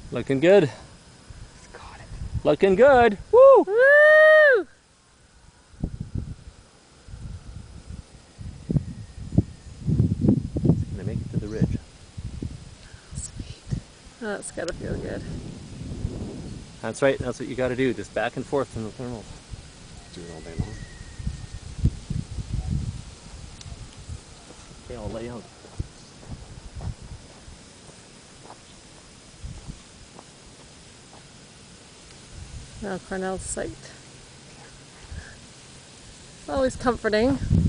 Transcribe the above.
Looking good. He's got it. Looking good. Woo! Woo! Gonna make it to the ridge. Sweet. That's gotta feel good. That's right. That's what you got to do. Just back and forth in the thermals. Do it all day long. Okay, I'll lay out. Now Cornell's sight. Always comforting.